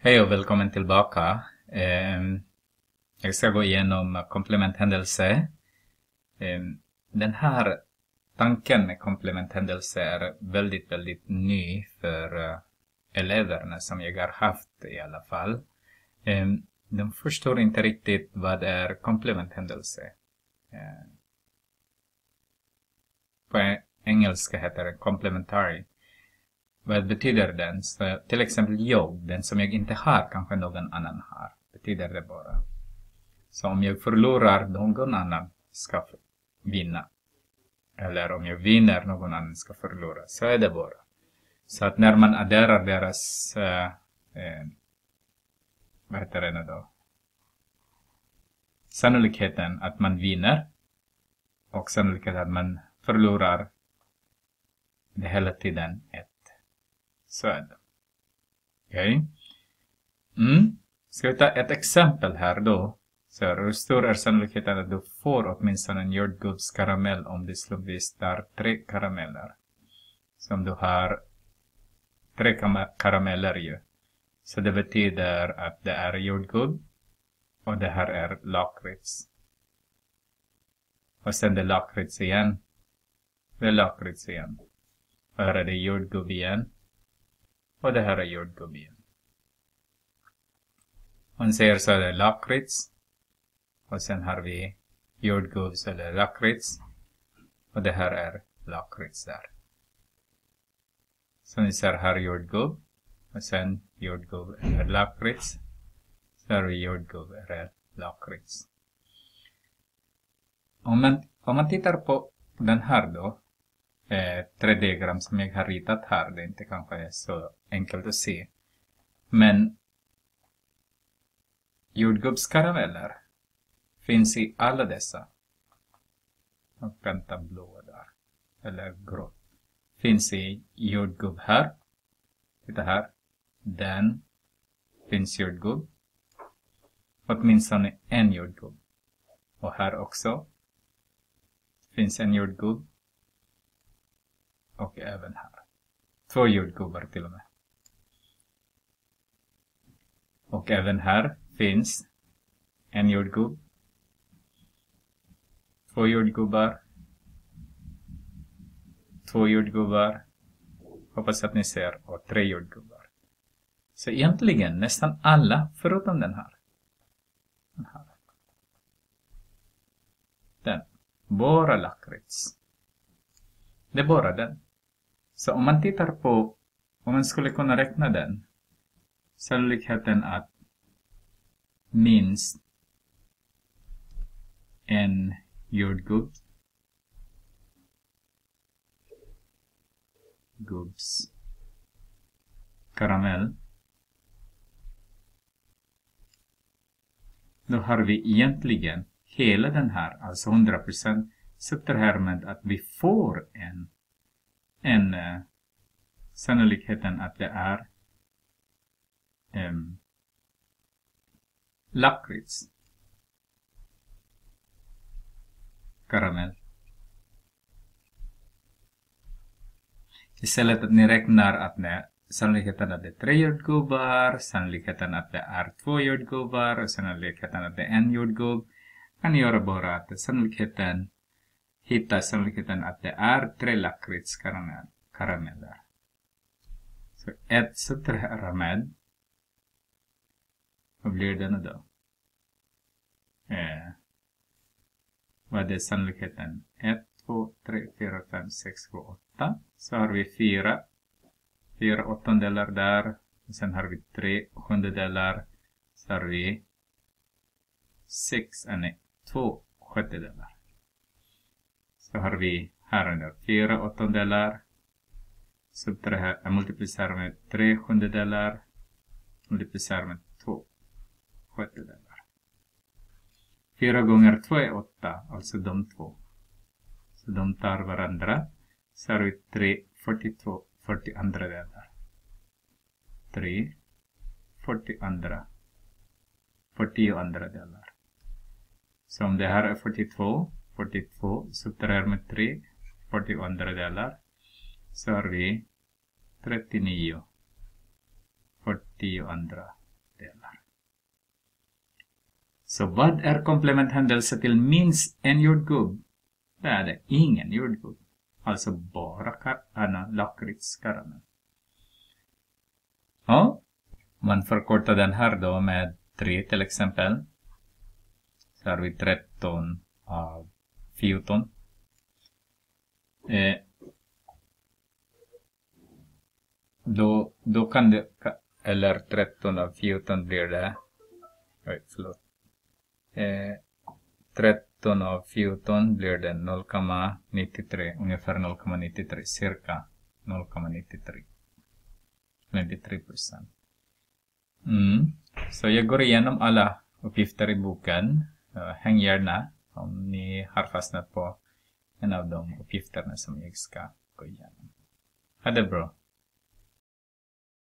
Hej och välkommen tillbaka. Jag ska gå igenom komplementhändelse. Den här tanken med komplementhändelse är väldigt ny för eleverna som jag har haft i alla fall. De förstår inte riktigt vad är komplementhändelse. På engelska heter det complementary. Vad betyder den? Så till exempel jag, den som jag inte har, kanske någon annan har. Betyder det bara. Så om jag förlorar, någon annan ska vinna. Eller om jag vinner, någon annan ska förlora. Så är det bara. Så att när man adderar deras, vad heter det nu då? Sannolikheten att man vinner. Och sannolikheten att man förlorar. Det är hela tiden 1. Så är det. Okej. Ska vi ta ett exempel här då. Så hur stor är sannolikheten att du får åtminstone en jordgubbskaramell om du slumpvis tar 3 karameller. Som du har 3 karameller ju. Så det betyder att det är jordgubb. Och det här är lakrits. Och sen det är lakrits igen. Det är lakrits igen. Och här är det jordgubb igen. Och det här är jordgubb igen. Man säger så är det lakrits. Och sen har vi jordgubb så är det lakrits. Och det här är lakrits där. Så ni ser här jordgubb. Och sen jordgubb är lakrits. Så har vi jordgubb är lakrits. Om man tittar på den här då. 3D-diagram som jag har ritat här. Det är inte kanske så enkelt att se. Men jordgubbskarameller finns i alla dessa. Och kan ta blå där. Eller grått. Finns i jordgubb här. Titta här. Den finns jordgubb. Åtminstone en jordgubb. Och här också. Finns en jordgubb. Och även här. 2 jordgubbar till och med. Och även här finns en jordgubb. 2 jordgubbar. 2 jordgubbar. Hoppas att ni ser. Och 3 jordgubbar. Så egentligen nästan alla förutom den här. Den här. Den. Bara lakrits. Det är bara den. Så om man tittar på, om man skulle kunna räkna den, sannolikheten att minst en jordgubb, gubbs karamell, då har vi egentligen hela den här, alltså 100%, sätter här med att vi får en sannolikheten att det är lakrits karamell. Istället att ni räknar att sannolikheten att det är 3 jordgubbar, sannolikheten att det är 2 jordgubbar och sannolikheten att det är en jordgubb, kan ni göra bara att sannolikheten hitta sannolikheten att det är 3 lakritskarameller. Så 1 sätter här med. Vad blir det nu då? Vad är sannolikheten? 1, 2, 3, 4, 5, 6, 7, 8. Så har vi 4 åttondelar där. Och sen har vi 3 sjundedelar. Så har vi 2 sjättedelar. Så har vi här under 4 åttondelar. Så det här är multiplicerar med 3 sjundedelar. Multiplicerar med 2 sjättedelar. 4 gånger 2 är 8. Alltså de 2. Så de tar varandra. Så har vi 3 42 42 delar. 3 42 delar. Så om det här är 42 subtraherar med 3 42 delar. Så har vi 39 42 delar. Så vad är komplementhändelse till minst en jordgubb? Det är det ingen jordgubb. Alltså bara lakritskaramell. Ja, man förkortar den här då med 3 till exempel. Så har vi 13 av 14. Då kan det, eller 13 av 14 blir det, förlåt. 13 av 14 blir det 0,93, ungefär 0,93, cirka 0,93. 93%. Så jag går igenom alla uppgifter i boken. Häng gärna om ni har fastnat på en av de uppgifterna som jag ska gå igenom. Ha det bra.